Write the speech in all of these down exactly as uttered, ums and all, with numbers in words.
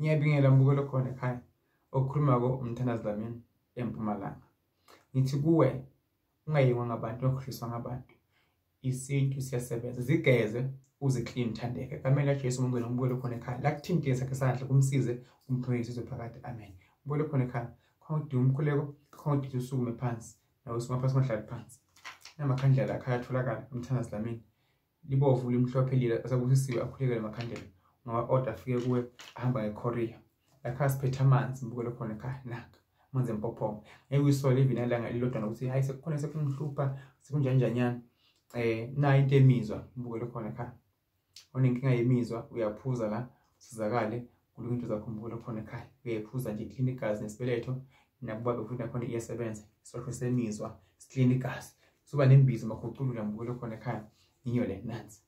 Ngiyabingelela mbukelo khona ekhaya okhuluma ko Mthandazi Dlamini eMpumalanga. Ngithi kuwe ungayengwa ngabantu okhohliswa ngabantu. Isintu siyasebenza, zigeze uze clean thandeke. Kamela Jesu ngibona mbukelo khona ekhaya. La kuthintile sakhe sandla kumsize umphekisizwe phakathi. Amen. Mbukelo khona ekhaya. Khawuthi umkhuleko, khawuthi usukume phansi. Nawe usuma phansi mahlala phansi. Namakhandlela ekhaya atholakala Mthandazi Dlamini. Libovu limhlophe lila asabusisiwe akhulekele emakhandlela. Ngoba order afike kuwe ahamba ngecourier. Lakha siphethe amanzi mbukelo khona ekhaya naka. Amanzi empophoma. Ngeke uyisole ivini langa lilodwa nokuthi hayi sekukhona sekunhlupha sekunjani njanyana. Eh na into emizwa mbukelo khona ekhaya. Onenkinga yemizwa uyaphuza la usizakale kulunga into zakho mbukelo khona ekhaya. Uyaphuza nje clean igazi nesibeletho nakuba futhi nakhona iyasebenza. Isosho semizwa clean igazi. Suba nembizo makhuculula mbukelo khona ekhaya. Inyo le nansi.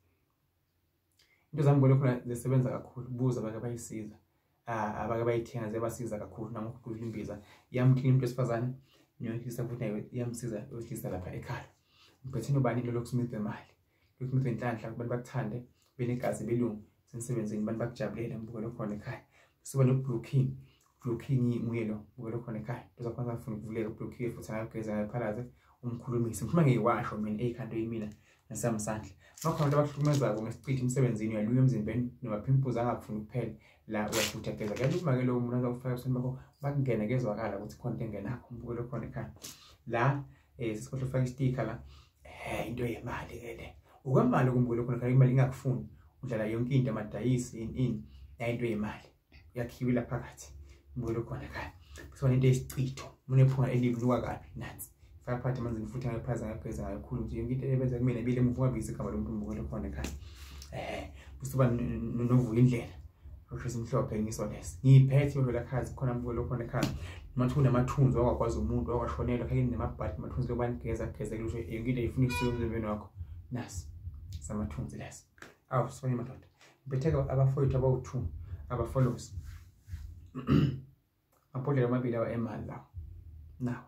Into zami mbukelo khona zisebenza kakhulu. Buza abake bayisiza. Ah abake bayithenga zebasiza kakhulu namukhulu imbiza. Yamclean umuntu esifazane niyokhisa futhi nayo iyamsiza uyokhisa lapha ekhaya. Mpetheni ubani lo lokusmith emali. Lokusmith enhlanhla kubantu bakuthande benegazi belungu semsebenzini abantu bakujabulela mbukelo khona ekhaya. Siba no blocking. Blocking nguyelo mbukelo khona ekhaya. Uzakwazi afuna ukuvuleka blocking futhi ayageza ayaphalaze umkhulumisi. Ngikhuluma ngeyiwasho mina ekhanda yimina nasami sandla. Bakhona abantu abahlukumezako ngesiqithi emsebenzini uyaluya emzimbeni nemapimples angafuni kuphela la uyafutha geza. Kanti ke lo umuntu azawufaka ebusweni bakho bakungena kezwakala ukuthi khona engenakho mbukelo khona ekhaya. La eh sisikhohle ufaka isticker la eh into yemali ke le. Ukwemali kumbukelo khona ekhaya imali ingakufuni. Udlala yonke into amadayisi in in into yemali. Yakhiwe la phakathi mbukelo khona ekhaya. Kusona into yesichitho. Munephunga elibuka kabi nansi. Faka phakathi amanzi futhi ngaphaza ngageza kakhulu nje yonke into ebenza kumina bile mvuka bizi igama lomuntu mbukelo khona ekhaya. Eh kusuba novuka indlela. Ushisa imhlophe ngiso lesi. Ngiphethe lo lakhazi khona mbukelo khona ekhaya. Mathuna amathunzi awakwazi umuntu awashonela khake nemabhadi amathunzi lobanigeza geza kusho yonke into ayifuna ikusuka emzimbeni wakho. Nasi samathunzi lesi. Awu sifanye madoda. Ngibetheka abafowethu abawu-two abafollowers. Amaphodlela amabili awa emali lawo. Nawo.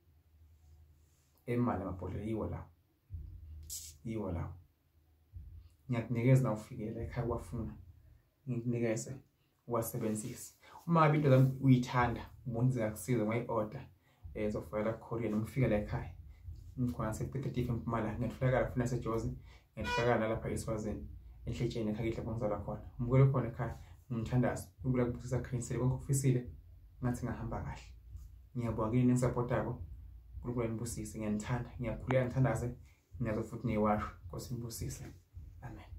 Emali amaphodlela yiwo lawo. Yiwo lawo. Ngiyakunikeza na ufikele ekhaya kwafuna. Ngikunikeze wasebenzisa. Uma into zami uyithanda umuntu ngakusiza ngayi-order ezofela courier noma ufika la ekhaya. Ngikhona sePetitief eMpumalanga ngiyatholakala funa seJozi ngiyatholakala lapha eSwazini enhletsheni ekhaya lapho ngizala khona. Mbukelo khona ekhaya ngimthandaza ukula kubusisa khansele konke okufisile ngathi ngahamba kahle. Ngiyabonga kini ngisupportako uNkulunkulu anibusise ngiyanithanda ngiyakhuleka ngithandaze ngiyazo futhi niyiwasho Nkosi nibusise. Amen.